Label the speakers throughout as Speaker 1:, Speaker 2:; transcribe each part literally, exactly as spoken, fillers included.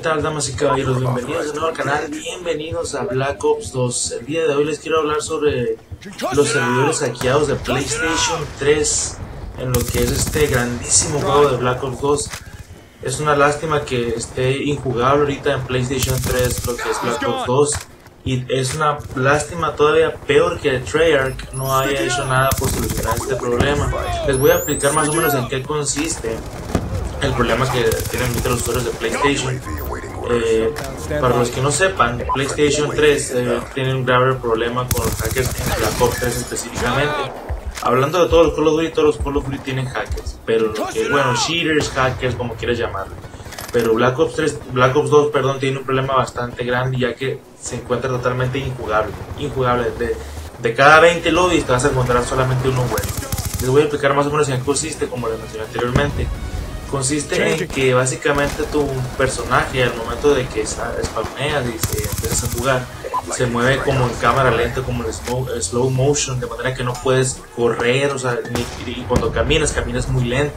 Speaker 1: tal, damas y caballeros? Bienvenidos de nuevo al canal, bienvenidos a Black Ops dos. El día de hoy les quiero hablar sobre los servidores hackeados de PlayStation tres en lo que es este grandísimo juego de Black Ops dos. Es una lástima que esté injugable ahorita en PlayStation tres lo que es Black Ops dos. Y es una lástima todavía peor que Treyarch no haya hecho nada por solucionar este problema. Les voy a explicar más o menos en qué consiste el problema que tienen ahorita los usuarios de PlayStation. Eh, para los que no sepan, PlayStation tres eh, tiene un grave problema con los hackers en Black Ops tres específicamente. Hablando de todos los Call of Duty, todos los Call of Duty tienen hackers, pero lo que, bueno, cheaters, hackers, como quieras llamarlo. Pero Black Ops tres, Black Ops dos, perdón, tiene un problema bastante grande, ya que se encuentra totalmente injugable. Injugable. De, de cada veinte lobbies te vas a encontrar solamente uno bueno. Les voy a explicar más o menos en qué consiste, como les mencioné anteriormente. Consiste en que básicamente tu personaje, al momento de que spawneas y se empiezas a jugar, se mueve como en cámara lenta, como en slow, slow motion, de manera que no puedes correr, o sea, ni, y cuando caminas, caminas muy lento.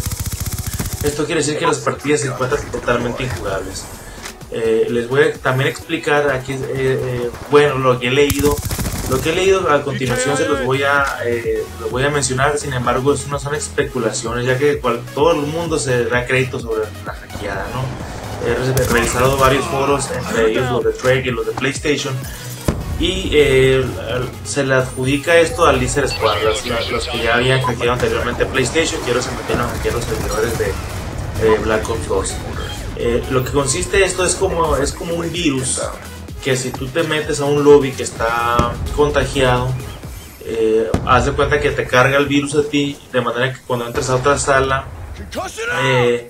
Speaker 1: Esto quiere decir que las partidas se encuentran totalmente injugables. Eh, les voy a también explicar aquí, eh, eh, bueno, lo que he leído. Lo que he leído a continuación se los voy a, eh, los voy a mencionar, sin embargo, es una, son especulaciones, ya que cual, todo el mundo se da crédito sobre la hackeada, ¿no? He revisado varios foros, entre ellos los de Treyarch y los de PlayStation, y eh, se le adjudica esto al Lizard Squad, los, los que ya habían hackeado anteriormente PlayStation, y ahora se metieron a hackear los servidores de eh, Black Ops dos. Eh, lo que consiste esto es como, es como un virus, que si tú te metes a un lobby que está contagiado, eh, haz de cuenta que te carga el virus a ti, de manera que cuando entras a otra sala, eh,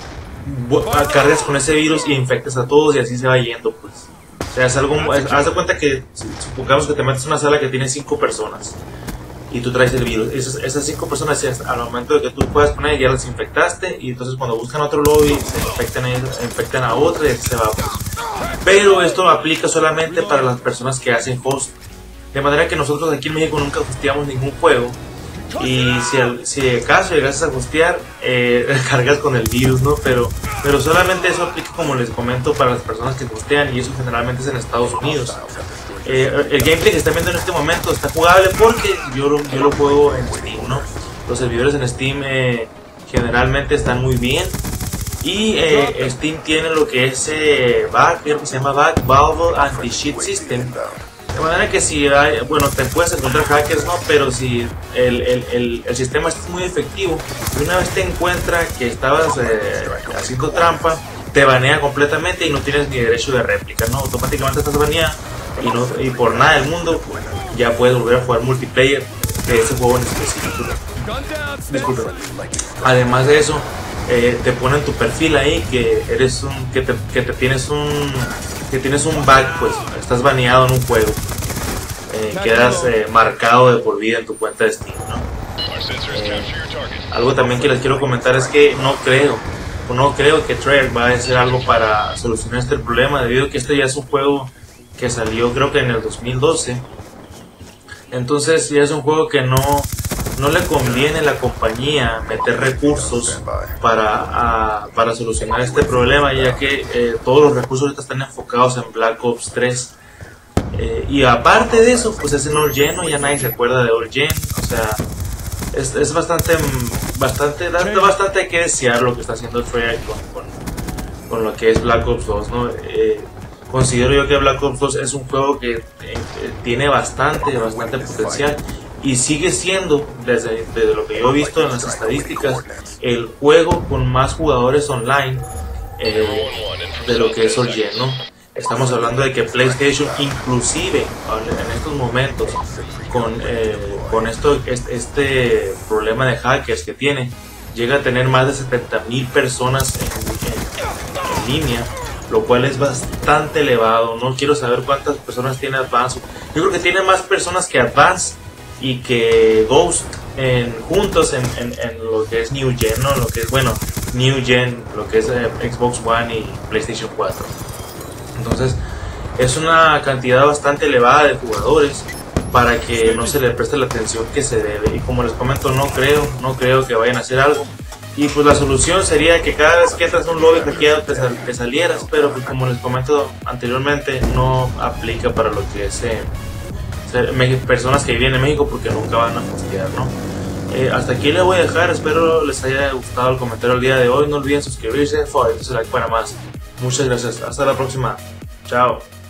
Speaker 1: cargas con ese virus y infectas a todos y así se va yendo, pues. O sea, es algo, es, haz de cuenta que, supongamos que te metes a una sala que tiene cinco personas y tú traes el virus. Esas, esas cinco personas, al momento de que tú puedas poner, ya las infectaste, y entonces cuando buscan otro lobby, se infectan, infectan a otra y así se va, pues. Pero esto aplica solamente para las personas que hacen host. De manera que nosotros aquí en México nunca hosteamos ningún juego. Y si, al, si acaso llegas a hostear, eh, cargas con el virus, ¿no? Pero, pero solamente eso aplica, como les comento, para las personas que hostean, y eso generalmente es en Estados Unidos. Eh, el gameplay que están viendo en este momento está jugable porque yo lo, yo lo juego en Steam, ¿no? Los servidores en Steam eh, generalmente están muy bien. Y eh, Steam tiene lo que es eh, back, creo que se llama back Valve Anti-Cheat System. De manera que si hay, bueno, te puedes encontrar hackers, ¿no? Pero si el, el, el, el sistema es muy efectivo, y una vez te encuentra que estabas eh, haciendo trampa, te banea completamente y no tienes ni derecho de réplica, ¿no? Automáticamente estás baneado y, no, y por nada del mundo ya puedes volver a jugar multiplayer de ese juego en específico. Disculpe. Además de eso, Eh, te ponen tu perfil ahí que eres un que te, que te tienes un que tienes un bug, pues estás baneado en un juego, eh, quedas eh, marcado de por vida en tu cuenta de Steam, ¿no? Eh, algo también que les quiero comentar es que no creo no creo que Treyarch va a hacer algo para solucionar este problema, debido a que este ya es un juego que salió, creo que en el dos mil doce. Entonces ya es un juego que no No le conviene a la compañía meter recursos para, a, para solucionar este problema, ya que eh, todos los recursos ahorita están enfocados en Black Ops tres. Eh, y aparte de eso, pues es en Origin, ya nadie se acuerda de Origin. O sea, es, es bastante, bastante, da bastante que desear lo que está haciendo Treyarch con, con, con lo que es Black Ops dos, ¿no? Eh, considero yo que Black Ops dos es un juego que eh, tiene bastante, bastante potencial. Y sigue siendo, desde, desde lo que yo he visto en las estadísticas, el juego con más jugadores online eh, de lo que es Origin, ¿no? Estamos hablando de que PlayStation, inclusive en estos momentos, con, eh, con esto, este, este problema de hackers que tiene, llega a tener más de setenta mil personas en, en, en línea, lo cual es bastante elevado. No quiero saber cuántas personas tiene Advance. Yo creo que tiene más personas que Advance y que Ghost en, juntos en, en, en lo que es New Gen, ¿no? Lo que es, bueno, New Gen, lo que es eh, Xbox One y PlayStation cuatro. Entonces es una cantidad bastante elevada de jugadores para que no se le preste la atención que se debe. Y como les comento, no creo, no creo que vayan a hacer algo. Y pues la solución sería que cada vez que entras a un lobby hackeado te, sal te salieras, pero pues como les comento anteriormente, no aplica para lo que es eh, personas que viven en México, porque nunca van a hostear, ¿no? Eh, hasta aquí les voy a dejar, espero les haya gustado el comentario el día de hoy. No olviden suscribirse, favoritos y like para más. Muchas gracias, hasta la próxima, chao.